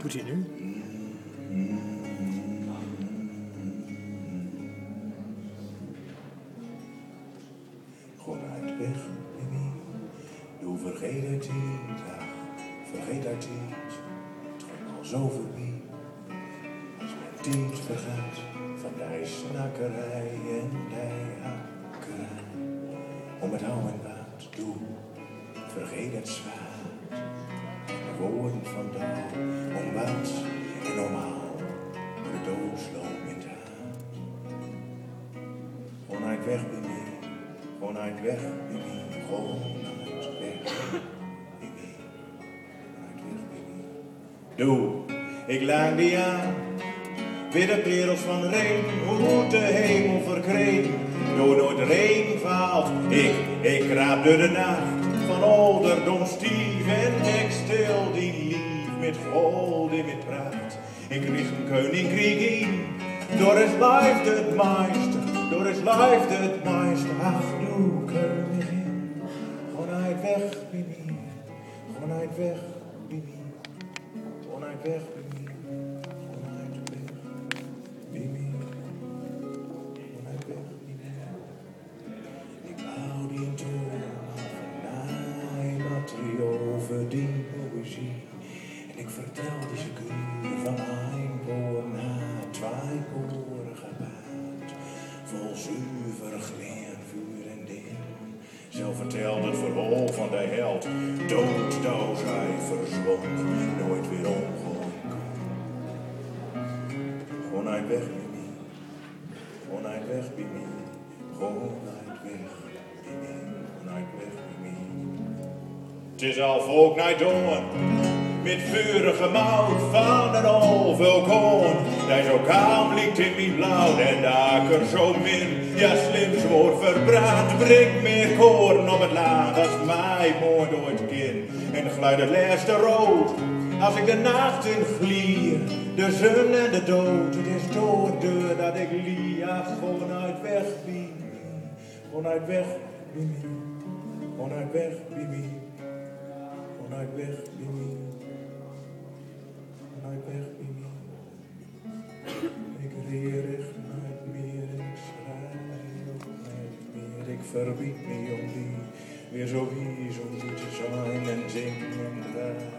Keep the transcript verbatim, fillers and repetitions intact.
Doet hij nu? Gewoon uit weg, baby. Doe vergeet het niet, ach, vergeet het niet. Het gaat al zo voorbij. Als men tijd vergaat van die snakkerij en die hakkerij. Om het hou en wat, doe, vergeet het zwaard. De woorden van daar, om wat en normaal, de doodsloop in het haar. Gewoon uit weg, baby. Gewoon uit weg, baby. Gewoon uit weg, baby. Uit weg, baby. Doe, ik laag die aan. Weer de wereld van regen, hoe de hemel verkreeg. Door nooit regen valt, ik, ik kraap door de nacht. Van ouderdom stief en ik stil die lief met gold en met praat. Ik richt een koninkrijk in, door het blijft het meester, door het blijft het meester. Ach, doe koningin, gewoon uit weg, baby, gewoon uit weg, baby, gewoon uit weg, baby, gewoon uit weg, baby, gewoon uit weg, baby. Ik hou die deur over die poëzie. En ik vertel die secuur van een koor naar twee koren gebaat. Vol zuiver gleer, vuur en dim. Zo vertelt het verhaal van de held. Dood, dood, hij verzwond, nooit weer omgooien. Gewoon uit weg, baby. Gewoon uit weg, baby. Gewoon uit weg, baby. Gewoon uit weg, baby. Het is al volk naar doorn, met vurige mout van een overkoon. Dat zo kalm ligt in mijn blauw en daker zo min. Ja, slim zwoord verbrand, brengt meer koren op het land als mij mooi door het kin. En glijdt het laatste rood, als ik de nacht in glier. De zon en de dood, het is door de deur dat ik lie. Ja, gewoon uit weg, baby. Gewoon uit weg, baby. Gewoon uit weg, baby. Gewoon uit weg, baby. Gewoon uit weg, baby. Ik leer echt nooit meer, ik schrijf ook nooit meer. Ik verbied me om die weer zo hier, zo goed te zijn en zingen en draaien.